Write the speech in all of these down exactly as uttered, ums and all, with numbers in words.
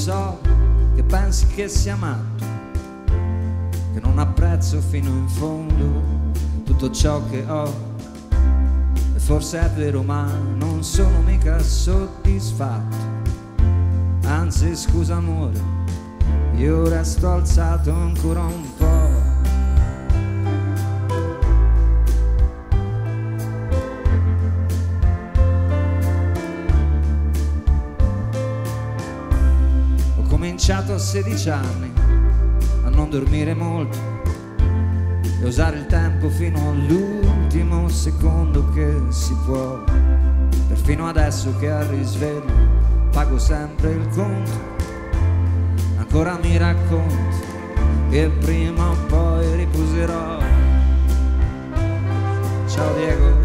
so che pensi che sia matto, che non apprezzo fino in fondo tutto ciò che ho. E forse è vero, ma non sono mica soddisfatto. Anzi, scusa amore, io resto alzato ancora un po'. A sedici anni a non dormire molto e usare il tempo fino all'ultimo secondo che si può. Perfino adesso che al risveglio pago sempre il conto, ancora mi racconti che prima o poi riposerò. Ciao Diego.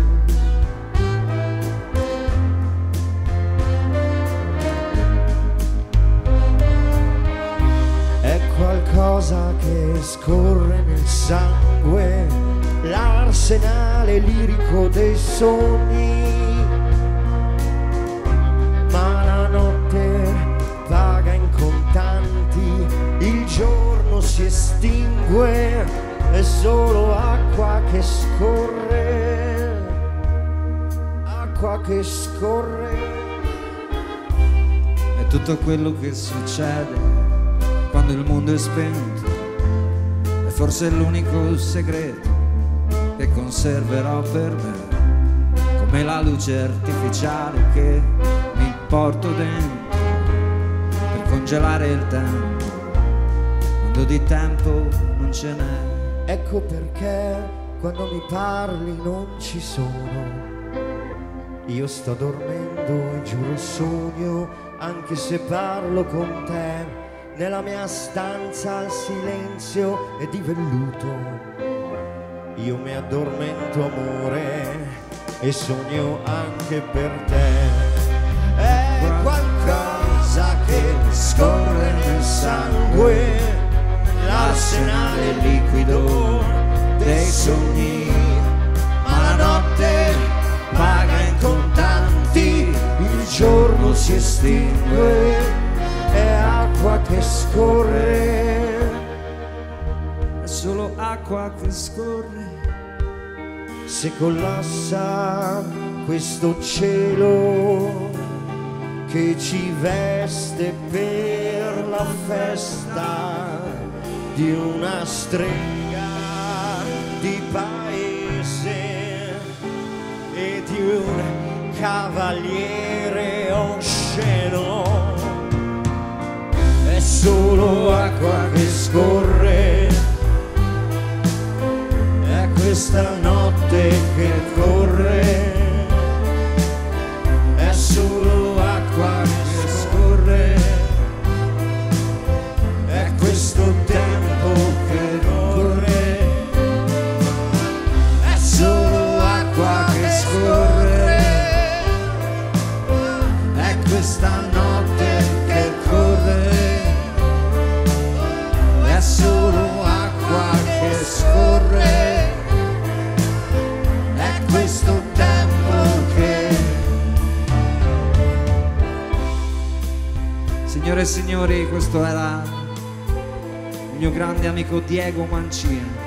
Qualcosa che scorre nel sangue, l'arsenale lirico dei sogni, ma la notte paga in contanti, il giorno si estingue, è solo acqua che scorre, acqua che scorre. È tutto quello che succede quando il mondo è spento, è forse l'unico segreto che conserverò per me, come la luce artificiale che mi porto dentro per congelare il tempo, quando di tempo non ce n'è. Ecco perché quando mi parli non ci sono, io sto dormendo e giuro il sogno, anche se parlo con te. Nella mia stanza il silenzio è di velluto, io mi addormento amore e sogno anche per te. È qualcosa che scorre nel sangue, l'arsenale liquido dei sogni, ma la notte paga in contanti, il giorno si estingue, è acqua che scorre, è solo acqua che scorre. Se collassa questo cielo che ci veste per la festa di una strega di paese e di un cavaliere osceno, è solo acqua che scorre, è questa notte che corre, è solo acqua che scorre, è questo tempo che corre, è solo acqua che scorre, è questa notte che corre, è solo acqua che scorre, è questo tempo che... Signore e signori, questo era il mio grande amico Diego Mancini.